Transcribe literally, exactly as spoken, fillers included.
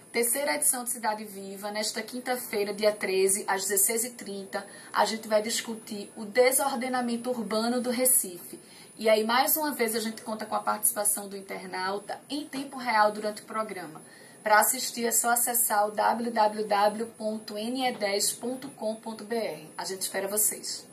Terceira edição de Cidade Viva, nesta quinta-feira, dia treze, às dezesseis e trinta, a gente vai discutir o desordenamento urbano do Recife. E aí, mais uma vez, a gente conta com a participação do internauta em tempo real durante o programa. Para assistir é só acessar o w w w ponto n e dez ponto com ponto b r. A gente espera vocês.